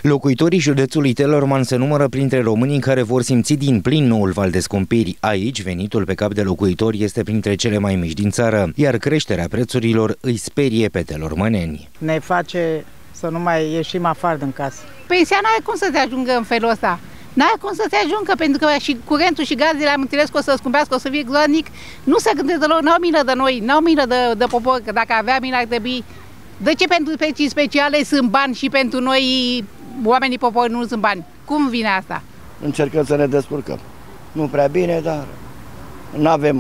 Locuitorii județului Teleorman se numără printre românii care vor simți din plin noul val de scumpiri. Aici, venitul pe cap de locuitor este printre cele mai mici din țară, iar creșterea prețurilor îi sperie pe telormăneni. Ne face să nu mai ieșim afară din casă. Pensia n-are cum să te ajungă în felul ăsta. N-are cum să te ajungă, pentru că și curentul și gazele am înțeles că o să scumpească, o să fie groaznic. Nu se gândesc deloc, n-au milă de noi, n-au milă de popor, că dacă avea milă ar trebui. De ce pentru specii speciale sunt bani și pentru noi, oamenii popori, nu sunt bani? Cum vine asta? Încercăm să ne descurcăm. Nu prea bine, dar nu avem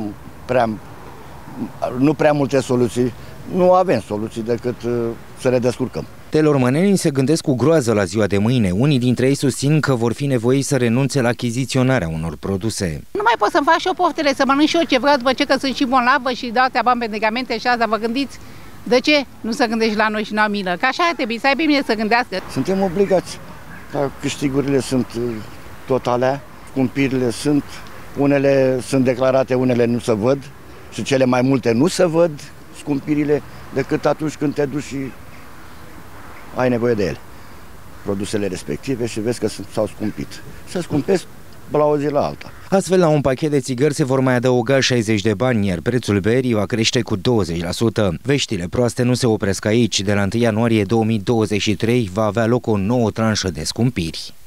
prea multe soluții. Nu avem soluții decât să ne descurcăm. Telormănenii se gândesc cu groază la ziua de mâine. Unii dintre ei susțin că vor fi nevoiți să renunțe la achiziționarea unor produse. Nu mai pot să-mi fac și eu poftele, să mănânc și eu ce vreau, după ce că sunt și bolnavă și dau bani pe medicamente și asta, vă gândiți? De ce nu se gândește la noi și n-au milă? Că așa ar trebui, să aibă bine să gândească. Suntem obligați, că câștigurile sunt totale, scumpirile sunt, unele sunt declarate, unele nu se văd și cele mai multe nu se văd scumpirile decât atunci când te duci și ai nevoie de ele, produsele respective, și vezi că s-au scumpit. Se scumpesc la o zi la alta. Astfel, la un pachet de țigări se vor mai adăuga 60 de bani, iar prețul berii va crește cu 20%. Veștile proaste nu se opresc aici. De la 1 ianuarie 2023 va avea loc o nouă tranșă de scumpiri.